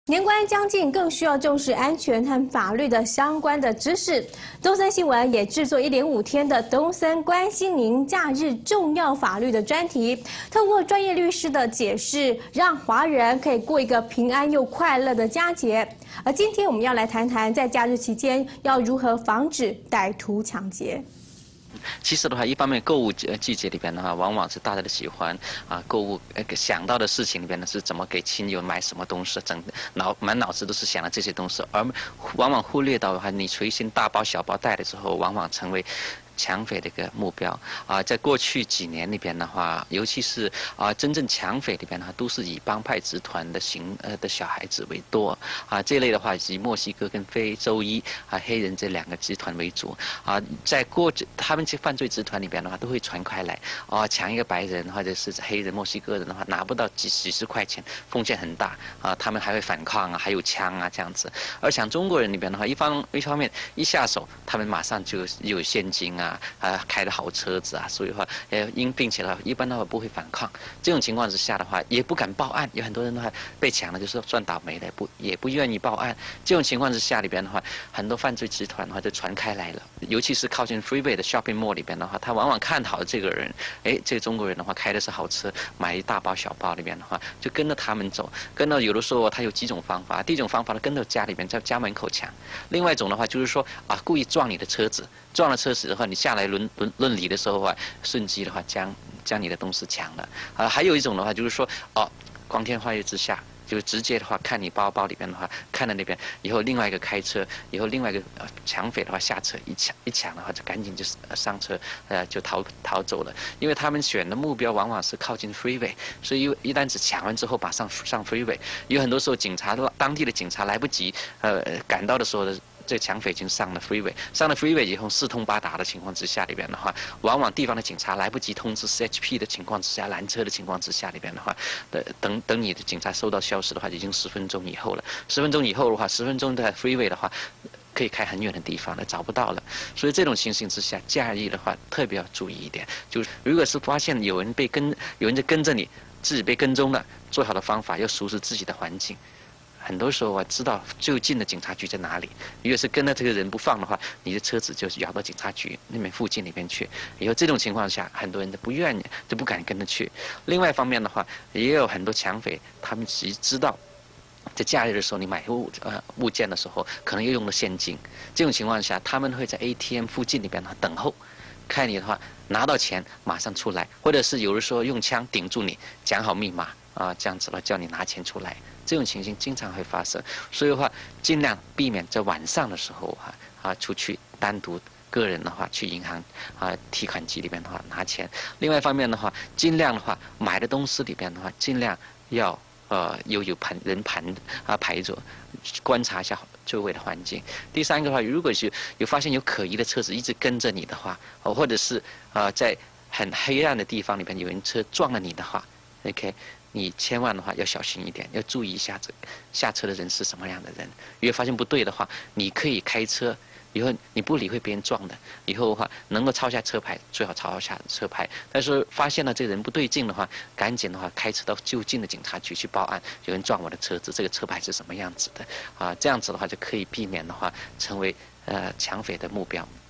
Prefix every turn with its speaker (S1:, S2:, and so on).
S1: 年关将近，更需要重视安全和法律的相关的知识。东森新闻也制作1连5天的东森关心您假日重要法律的专题，透过专业律师的解释，让华人可以过一个平安又快乐的佳节。而今天我们要来谈谈，在假日期间要如何防止歹徒抢劫。
S2: 其实的话，一方面购物季节里边的话，往往是大家的喜欢购物想到的事情里边呢是怎么给亲友买什么东西，满脑子都是想的这些东西，而往往忽略到的话，你随身大包小包带的时候，往往成为 抢匪的一个目标在过去几年里边的话，尤其是真正抢匪里边的话，都是以帮派集团的小孩子为多这类的话，以墨西哥跟非洲裔黑人这2个集团为主在他们这犯罪集团里边的话，都会传开来抢一个白人或者是黑人、墨西哥人的话，拿不到几十块钱，风险很大他们还会反抗还有枪这样子。而抢中国人里边的话，一方面一下手，他们马上就有现金开的好车子所以的话，并且的话，一般的话不会反抗。这种情况之下的话，也不敢报案。有很多人的话被抢了，就是算倒霉的，也不愿意报案。这种情况之下里边的话，很多犯罪集团的话就传开来了。尤其是靠近 freeway 的 shopping mall 里边的话，他往往看好这个人，这个中国人的话开的是好车，买一大包小包里边的话，就跟着他们走。跟着有的时候他有几种方法，第一种方法呢，跟着家里边在家门口抢；另外一种的话就是说故意撞你的车子。 撞了车子的话，你下来论理的时候瞬机的话将你的东西抢了还有一种的话就是说光天化日之下，就直接的话看你包里边的话，看到那边以后，另外一个开车，以后另外一个抢匪的话下车一抢的话，就赶紧就上车就逃走了，因为他们选的目标往往是靠近 freeway， 所以一旦只抢完之后马上上 freeway， 有很多时候当地的警察来不及赶到的时候的。 这抢匪已经上了 freeway， 以后四通八达的情况之下里边的话，往往地方的警察来不及通知 CHP 的情况之下，拦车的情况之下里边的话，等你的警察收到消息的话，已经10分钟以后了。10分钟以后的话，10分钟的 freeway 的话，可以开很远的地方了，找不到了。所以这种情形之下，假日的话特别要注意一点，就是如果是发现有人在跟着你，自己被跟踪了，最好的方法要熟悉自己的环境。 很多时候知道就近的警察局在哪里。如果是跟着这个人不放的话，你的车子就摇到警察局那边附近里边去。以后这种情况下，很多人都不愿意，都不敢跟着去。另外一方面的话，也有很多抢匪，他们其实知道，在假日的时候你买物件的时候，可能又用了现金。这种情况下，他们会在 ATM 附近里边等候，看你的话拿到钱马上出来，或者是有的时候用枪顶住你，讲好密码这样子了叫你拿钱出来。 这种情形经常会发生，所以的话，尽量避免在晚上的时候出去单独个人的话去银行提款机里边的话拿钱。另外一方面的话，尽量的话买的东西里边的话，尽量要有人排着，观察一下周围的环境。第三个的话，如果是有发现有可疑的车子一直跟着你的话，或者是在很黑暗的地方里边有人车撞了你的话 ，OK。 你千万的话要小心一点，要注意一下下车的人是什么样的人。如果发现不对的话，你可以开车，以后你不理会别人撞的，以后的话能够抄下车牌，最好抄下车牌。但是发现了这人不对劲的话，赶紧的话开车到就近的警察局去报案，有人撞我的车子，这个车牌是什么样子的这样子的话就可以避免的话成为抢匪的目标。